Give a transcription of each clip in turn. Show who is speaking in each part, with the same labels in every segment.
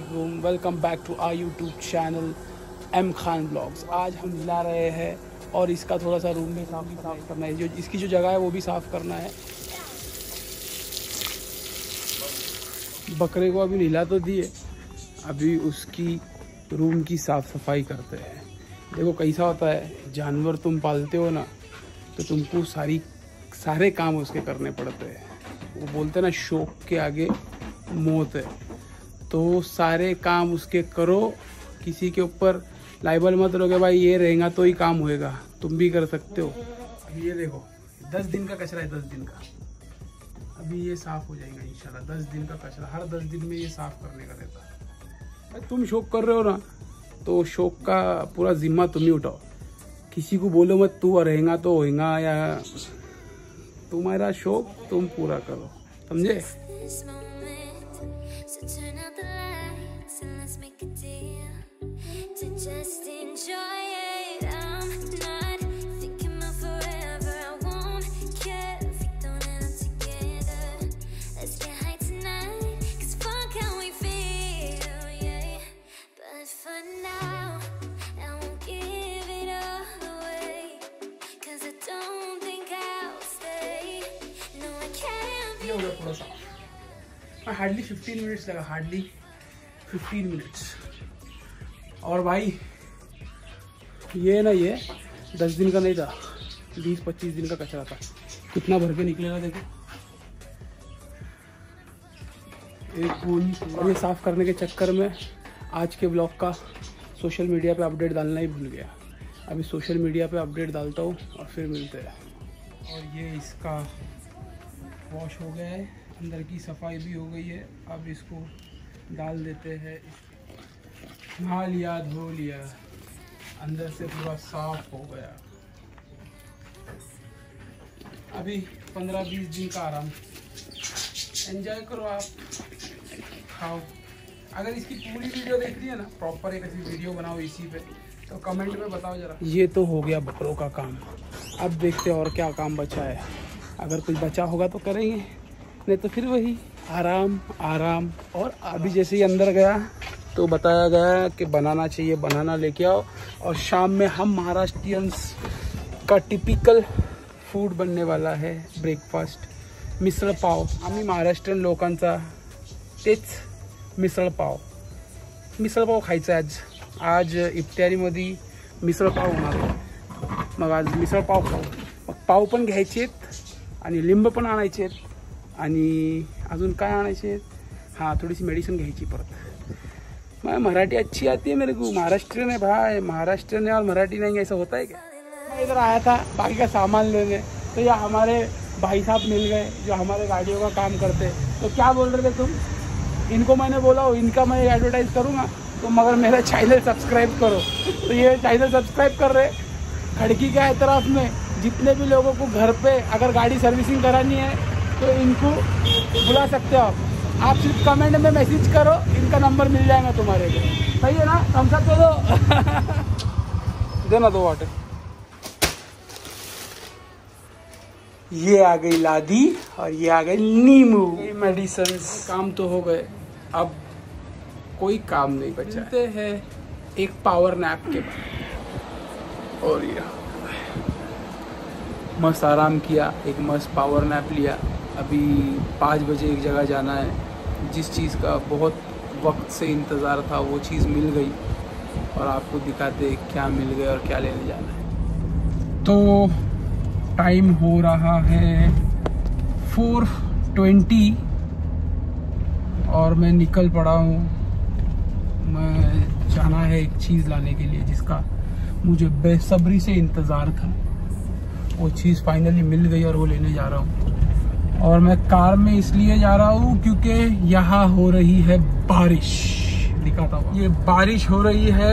Speaker 1: वालेकुम, welcome back to our YouTube channel M Khan blogs. आज हम ला रहे हैं और इसका थोड़ा सा रूम में साफ करना है, जो इसकी जो जगह है वो भी साफ़ करना है। बकरे को अभी नहला तो दिए, अभी उसकी रूम की साफ़ सफाई करते हैं। देखो कैसा होता है, जानवर तुम पालते हो ना तो तुमको सारे काम उसके करने पड़ते हैं। वो बोलते हैं ना, शौक के आगे मौत है। तो सारे काम उसके करो, किसी के ऊपर लाइबल मत रहोगे भाई ये रहेगा तो ही काम होएगा, तुम भी कर सकते हो। अभी ये देखो 10 दिन का कचरा है, 10 दिन का। अभी ये साफ हो जाएगा इंशाल्लाह। 10 दिन का कचरा हर 10 दिन में ये साफ करने का रहता है। भाई तुम शौक कर रहे हो ना तो शौक का पूरा जिम्मा तुम ही उठाओ। किसी को बोलो मत तू रहेगा तो होएगा, या तुम्हारा शौक तुम पूरा करो, समझे। थोड़ा सा हार्डली 15 मिनट्स लगा, हार्डली 15 मिनट्स। और भाई ये ना, ये 10 दिन का नहीं था, 20-25 दिन का कचरा था। कितना भर के निकलेगा देखो, एक पूरी। और ये साफ करने के चक्कर में आज के ब्लॉग का सोशल मीडिया पे अपडेट डालना ही भूल गया। अभी सोशल मीडिया पे अपडेट डालता हूँ और फिर मिलते हैं। और ये इसका वॉश हो गया है, अंदर की सफाई भी हो गई है। अब इसको डाल देते हैं। नहा लिया, धो लिया, अंदर से पूरा साफ हो गया। अभी 15-20 दिन का आराम, एंजॉय करो आप, खाओ। अगर इसकी पूरी वीडियो देख रही है ना, प्रॉपर एक ऐसी वीडियो बनाओ इसी पे, तो कमेंट में बताओ जरा। ये तो हो गया बकरों का काम। अब देखते हैं और क्या काम बचा है। अगर कुछ बचा होगा तो करेंगे, नहीं तो फिर वही आराम आराम। और अभी जैसे ही अंदर गया तो बताया गया कि बनाना चाहिए, बनाना लेके आओ। और शाम में हम महाराष्ट्रियंस का टिपिकल फूड बनने वाला है, ब्रेकफास्ट, मिसळ पाव। आम्ही महाराष्ट्रीयन लोकांचा तेच मिसळ पाव खायचा आहे आज इफ्तारीमध्ये मिसळ पाव होणार आहे। मग आज मिसळ पाव खाऊ। मग पाव पण घ्यायचे आणि लिंब पण आणायचे आणि अजून काय आणायचे, हाँ थोड़ी सी मेडिसिन घ्यायची परत। मैं मराठी अच्छी आती है मेरे को, महाराष्ट्रियन है भाई, महाराष्ट्रियन है और मराठी नहीं, ऐसा होता है क्या। मैं इधर आया था बाकी का सामान लेने, तो यहाँ हमारे भाई साहब मिल गए जो हमारे गाड़ियों का काम करते। तो क्या बोल रहे थे तुम, इनको मैंने बोला इनका मैं एडवर्टाइज करूँगा तो मगर मेरा चैनल सब्सक्राइब करो। तो ये चैनल सब्सक्राइब कर रहे। खड़की के एतराफ़ में जितने भी लोगों को घर पे अगर गाड़ी सर्विसिंग करानी है तो इनको बुला सकते हो आप सिर्फ कमेंट में मैसेज करो, इनका नंबर मिल जाएगा तुम्हारे को। सही है ना, थम्स अप दो देना, 2 वाटर। ये आ गई लादी और ये आ गई नींबू, मेडिसिन। काम तो हो गए, अब कोई काम नहीं बचा। मिलते हैं एक पावर नैप के बाद। और ये मस्त आराम किया, एक मस्त पावर नैप लिया। अभी 5 बजे एक जगह जाना है, जिस चीज़ का बहुत वक्त से इंतज़ार था वो चीज़ मिल गई। और आपको दिखाते क्या मिल गया और क्या लेने जाना है। तो टाइम हो रहा है 4:20 और मैं निकल पड़ा हूँ। मैं जाना है एक चीज़ लाने के लिए जिसका मुझे बेसब्री से इंतज़ार था। वो चीज़ फाइनली मिल गई और वो लेने जा रहा हूँ। और मैं कार में इसलिए जा रहा हूँ क्योंकि यहाँ हो रही है बारिश। दिखाता हूँ, ये बारिश हो रही है,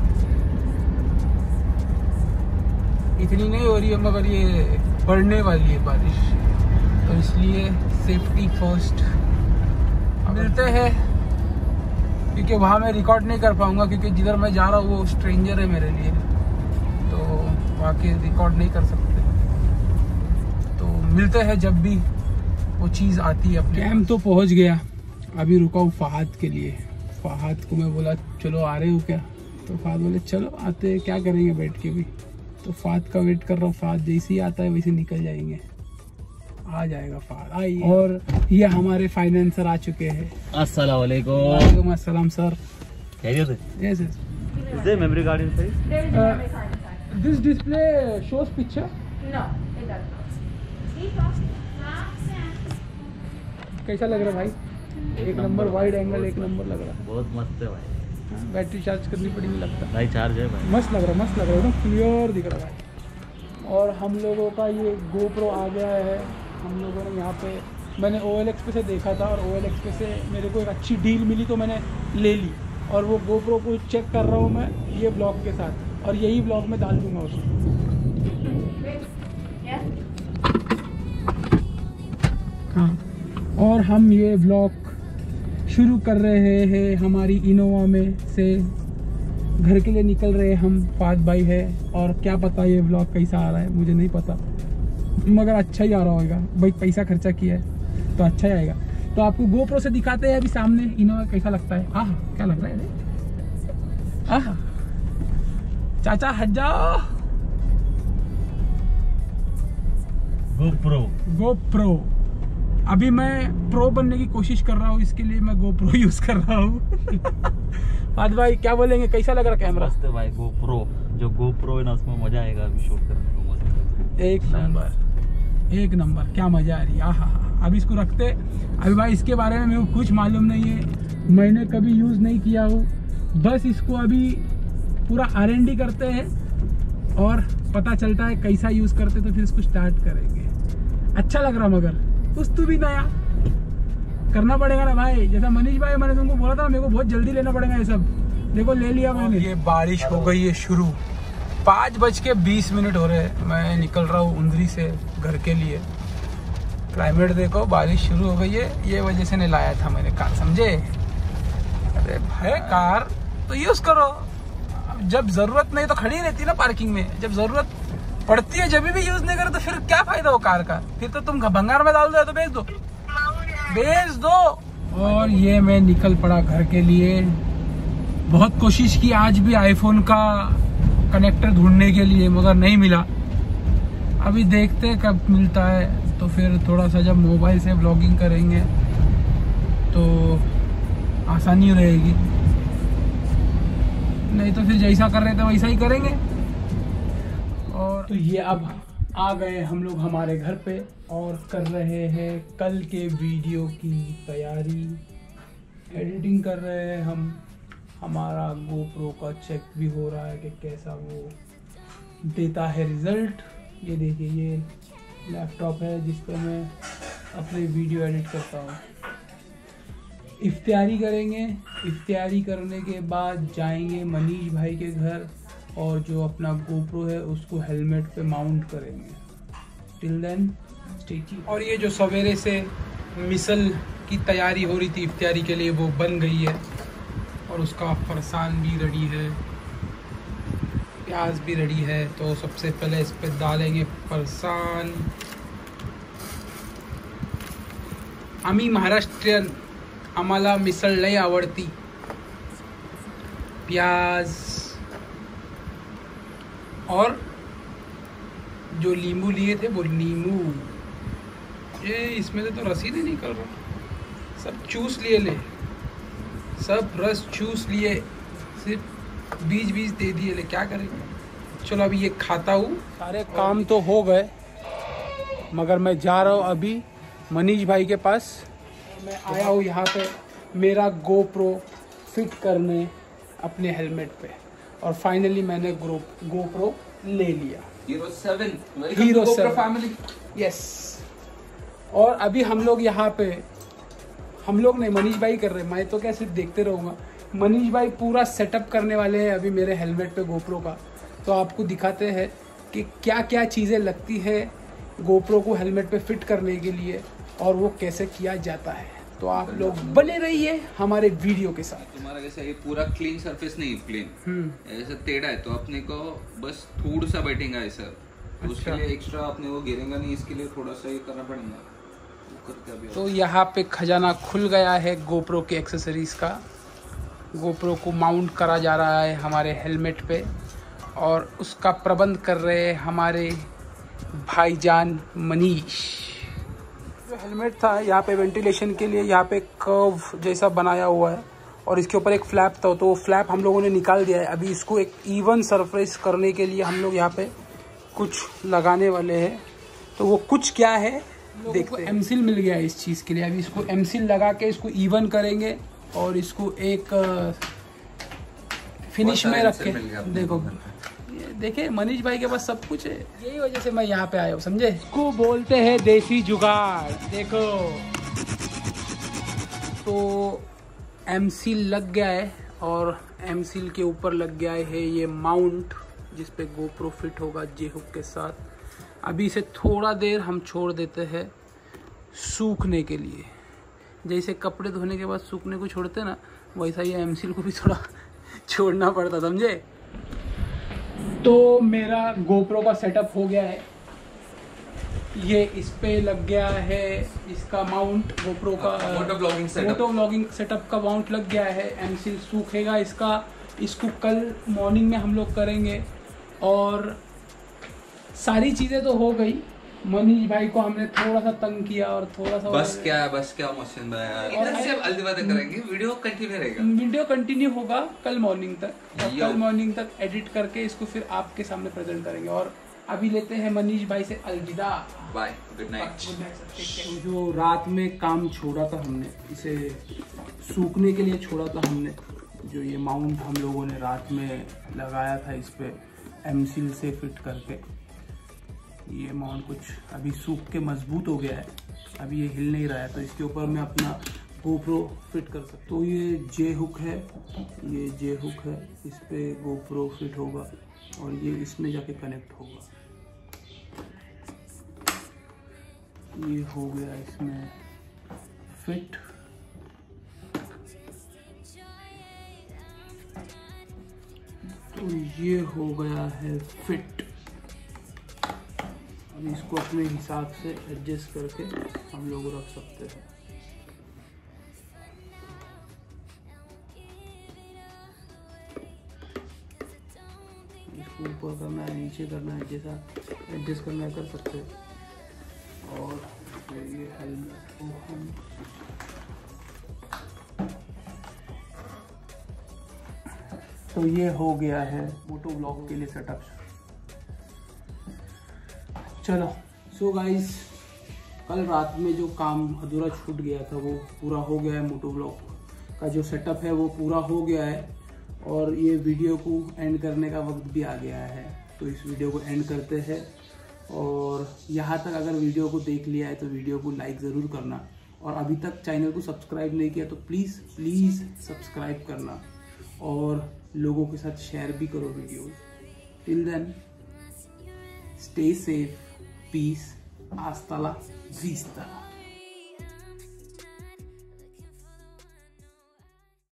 Speaker 1: इतनी नहीं हो रही है मगर ये बढ़ने वाली है बारिश, तो इसलिए सेफ्टी फर्स्ट। मिलते हैं क्योंकि वहाँ मैं रिकॉर्ड नहीं कर पाऊँगा, क्योंकि जिधर मैं जा रहा हूँ वो स्ट्रेंजर है मेरे लिए, तो वहाँ के रिकॉर्ड नहीं कर सकते। तो मिलते हैं जब भी वो चीज़ आती है अपने। कैंप तो पहुँच गया, अभी रुका हूँ फहाद के लिए। फहद को मैं बोला चलो आ रहे हो क्या, तो फहद बोले चलो आते हैं, क्या करेंगे बैठ के भी। तो फहद का वेट कर रहा हूँ, फहद जैसे ही आता है वैसे निकल जाएंगे, आ जाएगा फहद आइए। और ये हमारे फाइनेंसर आ चुके हैं।
Speaker 2: अस्सलाम वालेकुम।
Speaker 1: वालेकुम अस्सलाम सर।
Speaker 2: कैसे
Speaker 1: yes
Speaker 2: Is there memory card inside?
Speaker 3: There is no memory card inside.
Speaker 1: This display shows picture.
Speaker 3: No, it does not.
Speaker 1: कैसा लग रहा है भाई? एक नंबर वाइड एंगल, एक नंबर लग रहा
Speaker 2: बहुत मस्त है भाई।
Speaker 1: है। बैटरी चार्ज करनी पड़ेगी लगता है।
Speaker 2: भाई चार्ज है भाई।
Speaker 1: मस्त लग रहा है, मस्त लग रहा है, एकदम क्लियर दिख रहा है। और हम लोगों का ये GoPro आ गया है। हम लोगों ने यहाँ पे, मैंने OLX पे से देखा था और OLX पे से मेरे को एक अच्छी डील मिली तो मैंने ले ली। और वो GoPro को चेक कर रहा हूँ मैं ये ब्लॉग के साथ, और यही ब्लॉग में डाल दूँगा उसको। हाँ, और हम ये ब्लॉग शुरू कर रहे हैं हमारी इनोवा में से। घर के लिए निकल रहे हम, फहद भाई है, और क्या पता ये ब्लॉग कैसा आ रहा है मुझे नहीं पता, मगर अच्छा ही आ रहा होगा भाई, पैसा खर्चा किया है तो अच्छा ही आएगा। तो आपको GoPro से दिखाते हैं अभी सामने इनोवा कैसा लगता है। आह क्या लग रहा है, आह चाचा हट जाओ। GoPro अभी मैं प्रो बनने की कोशिश कर रहा हूँ, इसके लिए मैं GoPro यूज कर रहा हूँ। फहद भाई क्या बोलेंगे, कैसा लग रहा कैमरा?
Speaker 2: मस्त है भाई। GoPro जो GoPro है ना उसमें मजा आएगा अभी शूट करने को। मस्त
Speaker 1: एक नंबर, एक नंबर, क्या मजा आ रही है। आहा, अभी इसको रखते। अभी भाई इसके बारे में मेरे को कुछ मालूम नहीं है, मैंने कभी यूज नहीं किया हूँ, बस इसको अभी पूरा R&D करते हैं और पता चलता है कैसा यूज करते तो फिर इसको स्टार्ट करेंगे। अच्छा लग रहा, मगर कुछ तो भी नया करना पड़ेगा ना भाई। जैसा मनीष भाई मैंने तुमको बोला था मेरे को बहुत जल्दी लेना पड़ेगा ये सब, देखो ले लिया मैंने। ये बारिश हो गई है शुरू, 5:20 हो रहे हैं, मैं निकल रहा हूँ उंदरी से घर के लिए। क्लाइमेट देखो, बारिश शुरू हो गई है, ये वजह से नहीं लाया था मैंने कार, समझे? अरे भाई कार तो यूज करो, जब जरूरत नहीं तो खड़ी रहती ना पार्किंग में, जब जरूरत पड़ती है जब भी यूज नहीं करे तो फिर क्या फायदा हो कार का, फिर तो तुम भंगार में डाल दो तो बेच दो, बेच दो। और ये मैं निकल पड़ा घर के लिए। बहुत कोशिश की आज भी आईफोन का कनेक्टर ढूंढने के लिए, मगर नहीं मिला। अभी देखते हैं कब मिलता है, तो फिर थोड़ा सा जब मोबाइल से व्लॉगिंग करेंगे तो आसानी रहेगी, नहीं तो फिर जैसा कर रहे थे वैसा ही करेंगे। और तो ये अब आ गए हम लोग हमारे घर पे और कर रहे हैं कल के वीडियो की तैयारी, एडिटिंग कर रहे हैं हम। हमारा GoPro का चेक भी हो रहा है कि कैसा वो देता है रिजल्ट। ये देखिए, ये लैपटॉप है जिस पर मैं अपने वीडियो एडिट करता हूँ। इफ्तियारी करेंगे, इफ्तियारी करने के बाद जाएंगे मनीष भाई के घर और जो अपना GoPro है उसको हेलमेट पे माउंट करेंगे। Till then stay tuned. और ये जो सवेरे से मिसल की तैयारी हो रही थी इफ्तियारी के लिए, वो बन गई है और उसका फरसान भी रेडी है, प्याज भी रेडी है। तो सबसे पहले इस पे डालेंगे फरसान। आम्ही महाराष्ट्रीयन, आम्हाला मिसळ लय आवडती। प्याज और जो नींबू लिए थे वो नींबू, ये इसमें से तो रस ही नहीं निकल रहा, सब चूस लिए, ले सब रस चूस लिए, सिर्फ बीज दे दिए, ले क्या करेंगे। चलो अभी ये खाता हूँ। सारे काम तो हो गए, मगर मैं जा रहा हूँ अभी मनीष भाई के पास। मैं आया हूँ यहाँ पे मेरा GoPro फिट करने अपने हेलमेट पे, और फाइनली मैंने GoPro ले लिया।
Speaker 4: Hero 7
Speaker 1: Hero 7
Speaker 4: family,
Speaker 1: yes. और अभी हम लोग यहाँ पे, हम लोग नहीं, मनीष भाई कर रहे हैं, मैं तो क्या सिर्फ देखते रहूँगा। मनीष भाई पूरा सेटअप करने वाले हैं अभी मेरे हेलमेट पे GoPro का। तो आपको दिखाते हैं कि क्या क्या चीज़ें लगती है GoPro को हेलमेट पे फिट करने के लिए और वो कैसे किया जाता है। तो आप लोग बने रहिए हमारे वीडियो के साथ।
Speaker 4: तुम्हारा कैसा ये पूरा क्लीन सरफेस नहीं, प्लेन ऐसा टेढ़ा है, तो अपने को बस थोड़ा सा बैठेगा ऐसा, तो उसके लिए एक्स्ट्रा अपने को गिरेगा नहीं, इसके लिए थोड़ा सा ये करना पड़ेगा।
Speaker 1: तो यहाँ पे खजाना खुल गया है GoPro के एक्सेसरीज का। गोप्रो को माउंट करा जा रहा है हमारे हेलमेट पे, और उसका प्रबंध कर रहे हैं हमारे भाईजान मनीष। जो हेलमेट था यहाँ पे वेंटिलेशन के लिए यहाँ पे कर्व जैसा बनाया हुआ है, और इसके ऊपर एक फ्लैप था, तो वो फ्लैप हम लोगों ने निकाल दिया है। अभी इसको एक इवन सरफेस करने के लिए हम लोग यहाँ पे कुछ लगाने वाले हैं। तो वो कुछ क्या है देखते हैं। एमसील मिल गया है इस चीज़ के लिए। अभी इसको एमसील लगा के इसको इवन करेंगे और इसको एक फिनिश में रख के, देखो देखे मनीष भाई के पास सब कुछ है, यही वजह से मैं यहाँ पे आया हूँ, समझे। इसको बोलते हैं देसी जुगाड़। देखो तो एमसील लग गया है, और एमसील के ऊपर लग गया है ये माउंट जिस पे गोप्रो फिट होगा जे हुक के साथ। अभी इसे थोड़ा देर हम छोड़ देते हैं सूखने के लिए। जैसे कपड़े धोने के बाद सूखने को छोड़ते ना, वैसा ये एमसील को भी थोड़ा छोड़ना पड़ता, समझे। तो मेरा गोप्रो का सेटअप हो गया है, ये इस पे लग गया है इसका माउंट, गोप्रो का मोटो व्लॉगिंग सेटअप का माउंट लग गया है। एमसील सूखेगा इसको कल मॉर्निंग में हम लोग करेंगे। और सारी चीज़ें तो हो गई, मनीष भाई को हमने थोड़ा सा तंग किया और थोड़ा सा
Speaker 4: बस क्या मशीन इधर से हल्दी बातें करेंगे। वीडियो कंटिन्यू रहेगा,
Speaker 1: वीडियो कंटिन्यू होगा कल मॉर्निंग तक। कल मॉर्निंग तक एडिट करके इसको फिर आपके सामने प्रेजेंट करेंगे। और अभी लेते हैं मनीष भाई से अलविदा,
Speaker 4: बाय, गुड नाइट।
Speaker 1: तो जो रात में काम छोड़ा था हमने, इसे सूखने के लिए छोड़ा था हमने, जो ये माउंट हम लोगों ने रात में लगाया था इस पे एमसील से फिट करके, ये माउंट कुछ अभी सूख के मजबूत हो गया है। अभी ये हिल नहीं रहा है, तो इसके ऊपर मैं अपना गोप्रो फिट कर सकता हूँ। तो ये जे हुक है, ये जे हुक है, इस पे गोप्रो फिट होगा और ये इसमें जाके कनेक्ट होगा। ये हो गया इसमें फिट। तो ये हो गया है फिट। अब इसको अपने हिसाब से एडजस्ट करके हम लोग रख सकते हैं। इसको ऊपर करना है, नीचे करना है, जैसा एडजस्ट करना है कर सकते हैं। और ये हेलमेट को हम तो ये हो गया है मोटो व्लॉग के लिए सेटअप। चलो सो गाइस, कल रात में जो काम अधूरा छूट गया था वो पूरा हो गया है। मोटो व्लॉग का जो सेटअप है वो पूरा हो गया है, और ये वीडियो को एंड करने का वक्त भी आ गया है। तो इस वीडियो को एंड करते हैं। और यहाँ तक अगर वीडियो को देख लिया है तो वीडियो को लाइक ज़रूर करना, और अभी तक चैनल को सब्सक्राइब नहीं किया तो प्लीज़ सब्सक्राइब करना, और लोगों के साथ शेयर भी करो videos. Till then stay safe, peace, hasta la vista।